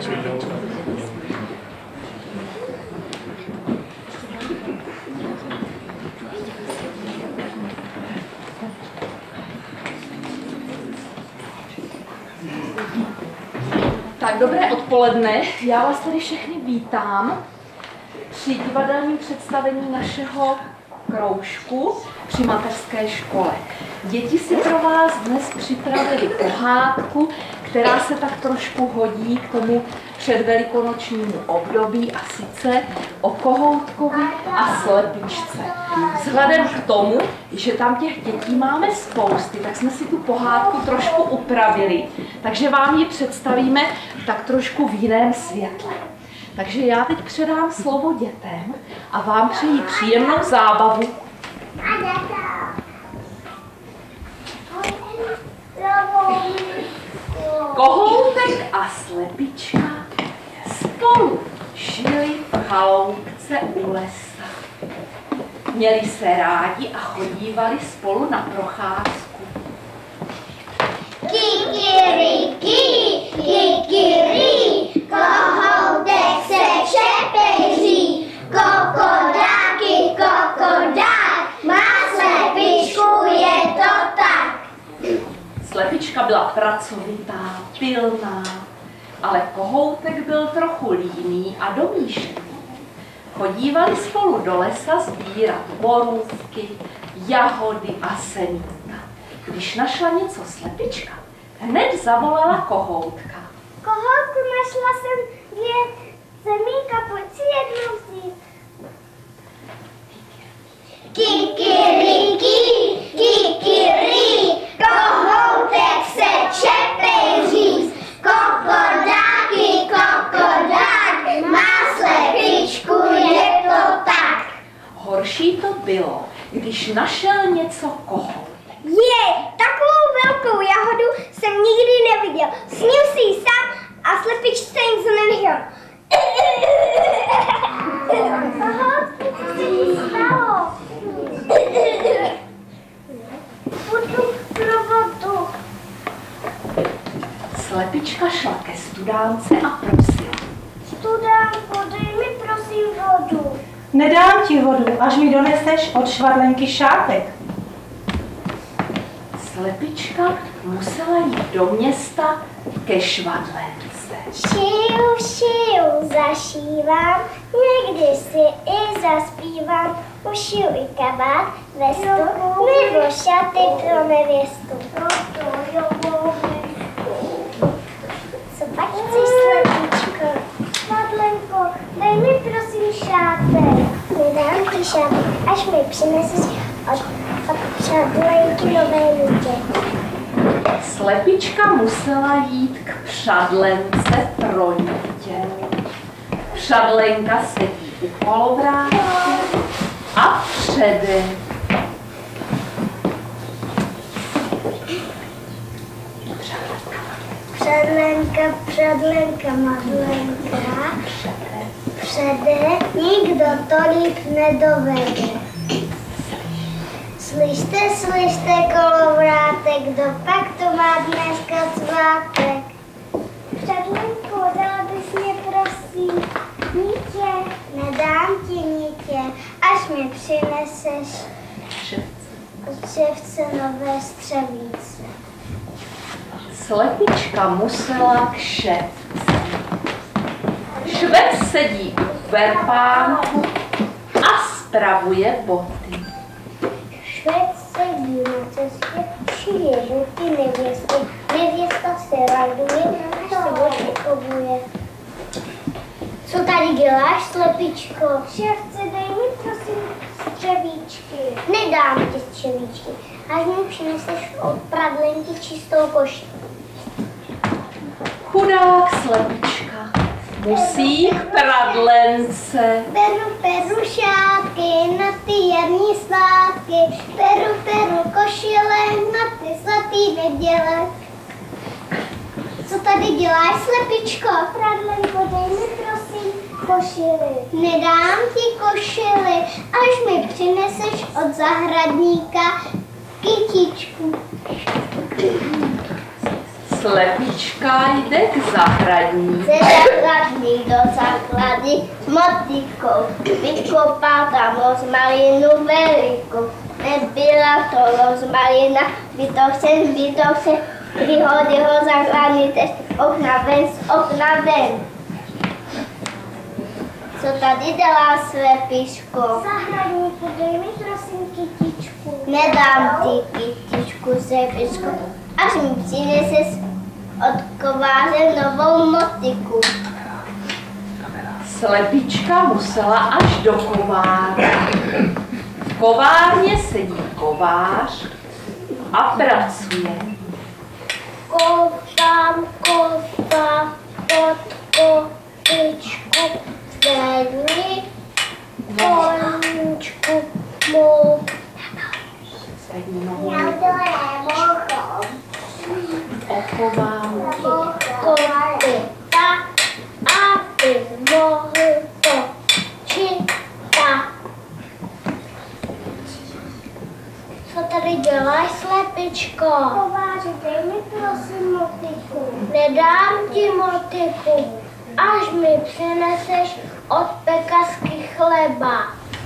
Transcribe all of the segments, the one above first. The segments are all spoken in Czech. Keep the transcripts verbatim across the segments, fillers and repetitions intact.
Tak, dobré odpoledne. Já vás tady všechny vítám při divadelním představení našeho kroužku při mateřské škole. Děti si pro vás dnes připravili pohádku, která se tak trošku hodí k tomu předvelikonočnímu období, a sice o kohoutkovi a slepičce. Vzhledem k tomu, že tam těch dětí máme spousty, tak jsme si tu pohádku trošku upravili, takže vám ji představíme tak trošku v jiném světle. Takže já teď předám slovo dětem a vám přeji příjemnou zábavu. Kohoutek a slepička spolu žili v chaloupce u lesa. Měli se rádi a chodívali spolu na procházku. Kikiriki, kikiri, kohoutek se šepeří, kokodáky, kokodák, má slepičku, je to tak. Slepička byla pracovitá, pilná, ale kohoutek byl trochu líný a domýšlivý. Chodívali spolu do lesa sbírat borůvky, jahody a semínka. Když našla něco slepička, hned zavolala kohoutka. Kohoutku, našla jsem dvě semínka, pojď si jednu vzít. Kikiriki, kikiri, kohoutek se čepeří, kokodáky, kokodák, má slepičku, je to tak. Horší to bylo, když našel něco kohout. Je, takovou velkou jahodu jsem nikdy neviděl. Sním si ji sám a slepičce nic nenechal. Kohoutku, co se jí stalo? Půjdu pro vodu. Slepička šla ke studánce a prosila. Studánko, dej mi prosím vodu. Nedám ti vodu, až mi doneseš od švadlenky šátek. Slepička musela jít do města ke švadlence. Šiju, šiju, zašívám, někdy si i zaspívám, ušiju i kabát, vestu, nebo šaty pro nevěstu. Co pak chceš, slepičko? Švadlenko, dej mi prosím šátek. Nedám ti šátek, až mi přineseš od, od švadlenky nové nitě. Slepička musela jít k přadlence pro nitě. Přadlenka sedí u kolovrátku a předem. Předlenka, předlenka, madlenka, přede, nikdo to líp nedovede. Slyšte, slyšte, kolovrátek, kdo pak to má dneska svátek? Předlenko, dala bys mě prosím nitě, nedám ti nitě, až mi přineseš křivce nové střevíce. Slepička musela k ševci. Švec sedí u verpánku a spravuje boty. Švec sedí na cestě, šije boty nevěsty. Nevěsta se raduje, až se boty obuje. Co tady děláš, slepičko? Ševce, dej mi prosím střevíčky. Nedám ti střevíčky, až mi přineseš od pradlenky čistou košili. Chudák slepička musí k pradlence. Peru, peru šátky na ty jarní svátky, peru, peru košile na ty svatý neděle. Co tady děláš, slepičko? Pradlenko, dej mi prosím košili. Nedám ti košili, až mi přineseš od zahradníka kytičku. Slepička jde k zahradní. Ze zahradní do zahrady s motikou. Vykopal tam rozmalinu velikou. Nebyla to rozmalina, vytoušen, vytoušen, vyhodil ho zahradní tež okna ven, z okna ven. Co tady dělá slepičko? Zahradníku, dej mi prosím kytičku. Nedám ti kytičku, slepičko, až mi přineseš od kováře novou motiku. Slepička musela až do kovárny. V kovárně sedí kovář a pracuje. Kopám, kopám pod kopičku, zvedni koníčku mou. Sedí nohou Já to nemohu. okovám. Kopita, aby mohl počítat. Co tady děláš, slepičko? Kováři, dej mi prosím motiku. Nedám ti motiku, až mi přineseš od pekařky chleba.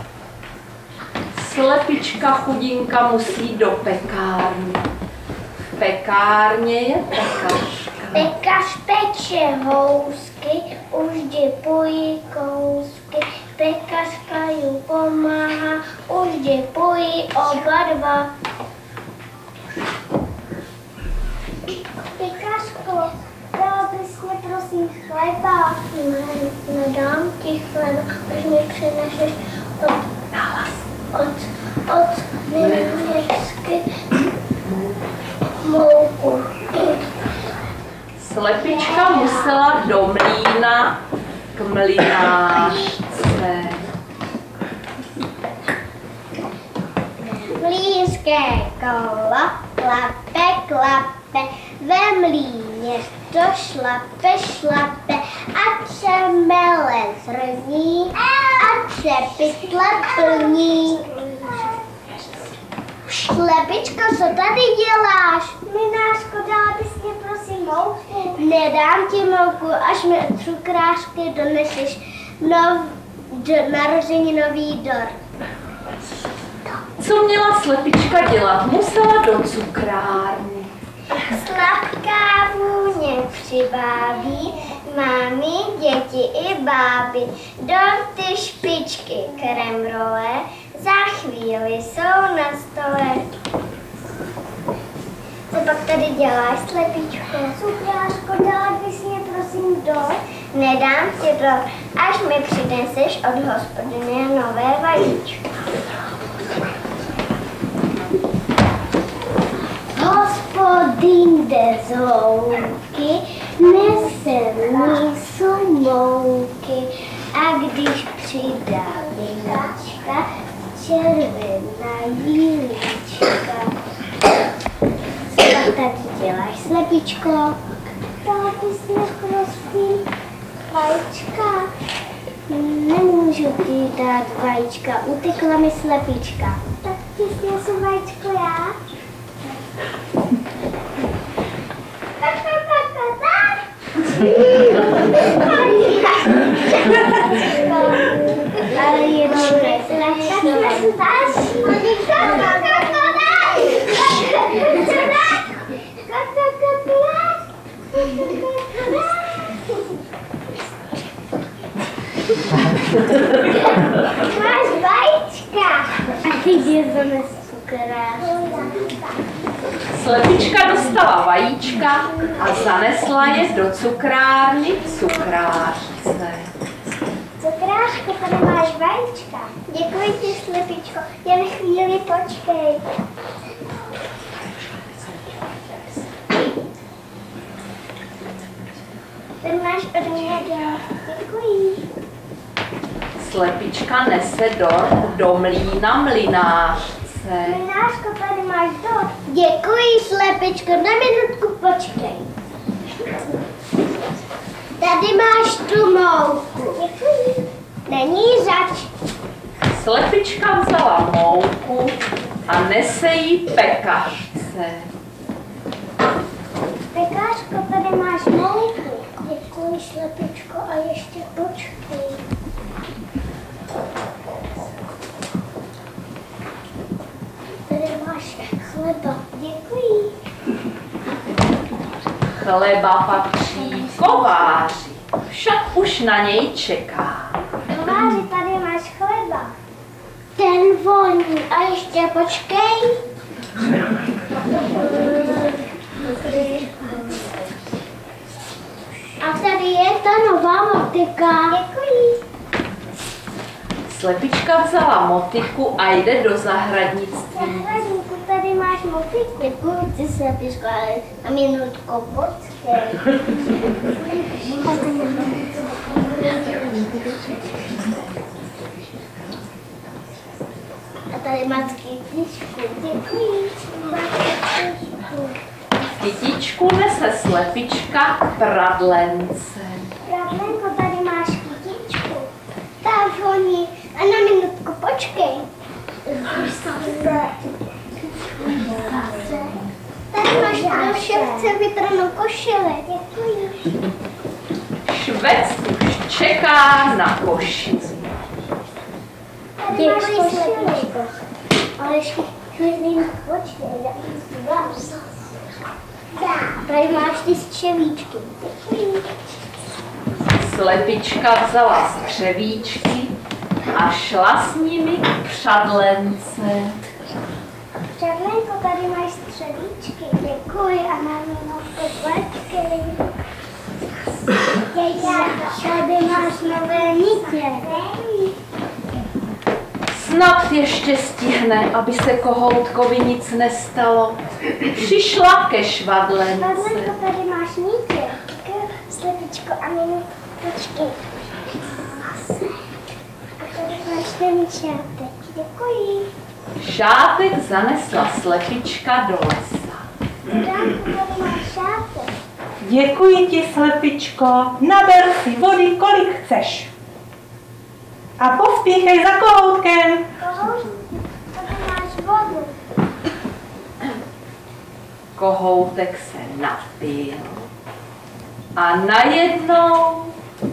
Slepička chudinka musí do pekárny. V pekárně je pekařka. Pekař peče housky, už děpují kousky. Pekařka jí pomáhá, už děpují oba dva. Pekařko, dala bys mě prosím chleba. Ne, nedám ti chleba, až mi přineseš od, od, od mimičky mouku. Slepička musela do mlýna k mlynářce. Mlýnské kolo, klape, klape, ve mlýně to šlape, šlape, ať se mele zrní, ať se pytle plní. Slepičko, co tady děláš? Minářko, dala bys mě prosím mouku. Nedám ti mouku, až mi od cukrářky doneseš nov, do, narozeninový dort. Co měla slepička dělat? Musela do cukrárny. Sladká vůně přivábí mámy, děti i báby. Dorty, špičky, kremrole, za chvíli jsou na stole. Co pak tady děláš, slepičko? Cukrářko, dala bys mě prosím dort. Nedám ti dort, až mi přineseš od hospodyně nové vajíčko. Hospodin jde z louky, nese mísu mouky a když přidá vinačka, červená jílička. Co tak tady děláš, slepičko? Dala bys mě prosím vajíčka. Nemůžu ti dát vajíčka, utekla mi slepička. Tak ti sněsu vajíčko já. Tak, tak, tak, tak, tak. Ale jednou Snesu další. Tak, tak, tak, tak, máš vajíčka. A ty jdi zanes cukrář. Slepička dostala vajíčka a zanesla je do cukrárny k cukrářce. Cukrářko, tady máš vajíčka. Děkuji ti, slepičko, jen chvíli počkej. Ten máš od mě dort. Děkuji. Slepička nese dort do mlýna mlynářce. Minářko, tady máš dort. Děkuji, slepičko, na minutku počkej. Tady máš tu mouku. Děkuji. Není zač. Slepička vzala mouku a nese ji pekařce. Teď Pekářko, tady máš mouku. Děkuji, slepičko, a ještě počkej. Tady máš chleba. Děkuji. Chleba patří kováři, však už na něj čeká. Kováři, tady máš chleba. Ten voní. A ještě počkej. A tady je ta nová motika. Děkuji. Slepička vzala motiku a jde do zahradnictví. Zahradníku, tady máš motiku. Děkuji ti, slepičko, ale na minutku počkej. A tady máš kytičku. Děkuji. Kytičku nese slepička k pradlence. Pradlenko, tady máš kytičku. Ta voní. A na minutku počkej. Tady máš pro ševce vytranou košile. Děkuji. Švec už čeká na košici. Tady máš slepičko. Ale ještě chvíli počkej. Tady máš ty střevíčky. Děkuji. Slepička vzala střevíčky a šla s nimi k přadlence. Čerlenko, tady máš střevíčky. Děkuji a na minutku počkej. Tady máš nové nitě. Snad ještě stihne, aby se kohoutkovi nic nestalo. Přišla ke švadlence. Švadlenko, tady máš nitě. Slepičko, a minutku počkej. A tady máš ten šátek. Děkuji. Šátek zanesla slepička do lesa. Dánku, tady máš šátek. Děkuji ti, slepičko. Naber si vody, kolik chceš. A pospíchej za kohoutkem. Kohoutku, tady máš vodu. Kohoutek se napil a najednou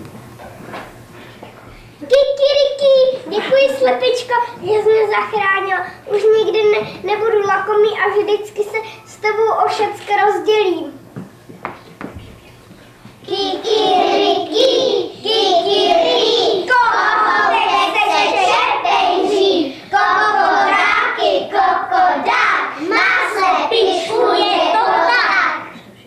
Kikiriki, děkuji, slepičko, že jsi mě zachránila. Už nikdy ne, nebudu lakomý a vždycky se s tebou o všecko rozdělím. Kikiriki, kikiriki, kohoutek se šepejří, kokoráky, kokodák, má slepičku, je to tak.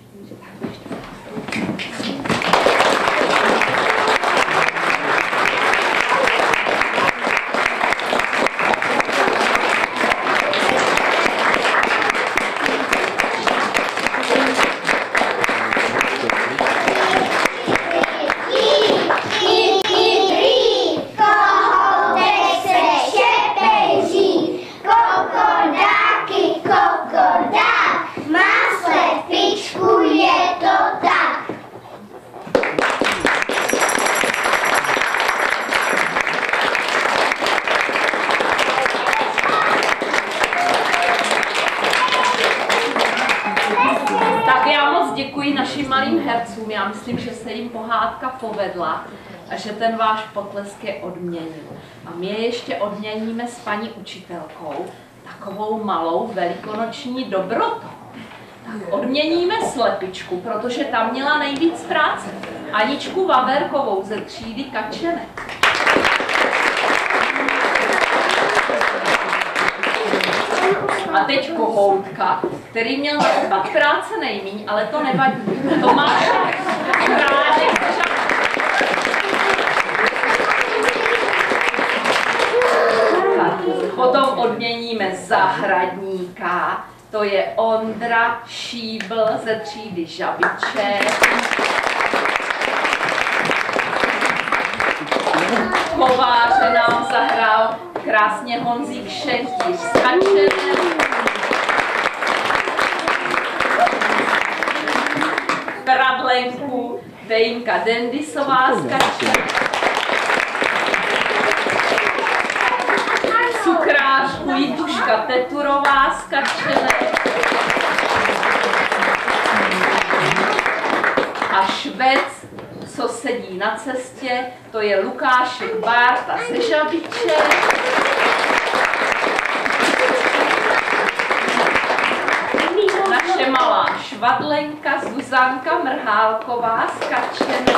Děkuji našim malým hercům, já myslím, že se jim pohádka povedla a že ten váš potlesk je odměnil. A my je ještě odměníme s paní učitelkou takovou malou velikonoční dobrotou. Tak odměníme slepičku, protože tam měla nejvíc práce. Aničku Vaverkovou ze třídy Kačenek. A teď kohoutka, který měl pak práce nejmíň, ale to nevadí. To má králek. Potom odměníme zahradníka, to je Ondra Šíbl ze třídy Žabiček. Kováře nám zahrál krásně Honzík Šentíř z Kačenek. Pradlenku Dejnka Dendisová z Kačenek. Cukrářku Jituška Teturová z Kačenek. A švec, co sedí na cestě, to je Lukášek Bárta ze Žabiče. Naše malá švadlenka Zuzanka Mrhálková z Kačene.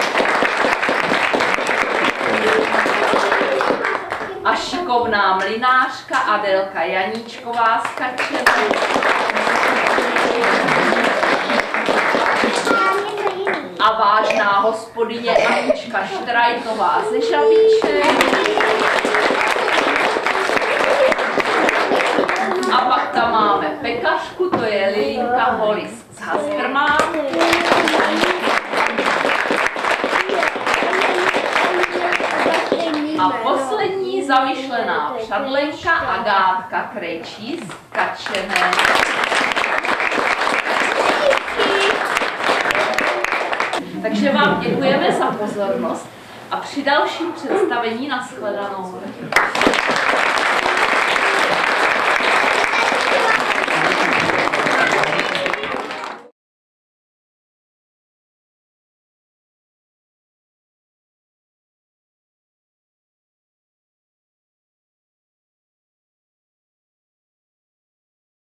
A šikovná mlynářka Adelka Janíčková z Kačene. A vážná hospodyně Anička Štrajtová ze Žabiče. A pak tam máme pekařku, to je Lilinka Holis z Hastrmáku. A poslední zamyšlená přadlenka Agátka Krejčí z Kačene. Takže vám děkujeme za pozornost a při dalším představení nashledanou.